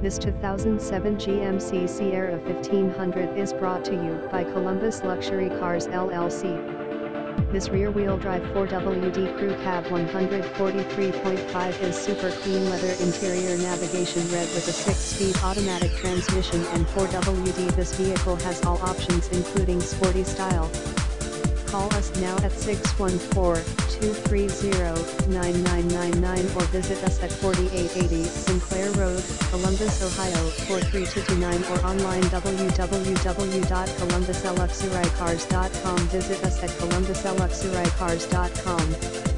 This 2007 GMC Sierra 1500 is brought to you by Columbus Luxury Cars LLC. This rear-wheel drive 4WD Crew Cab 143.5 is super clean leather interior navigation red with a 6-speed automatic transmission and 4WD. This vehicle has all options including sporty style. Call us now at 614-230-9999 or visit us at 4880 Sinclair Road, Columbus, Ohio 43229 or online www.columbusluxurycars.com. Visit us at columbusluxurycars.com.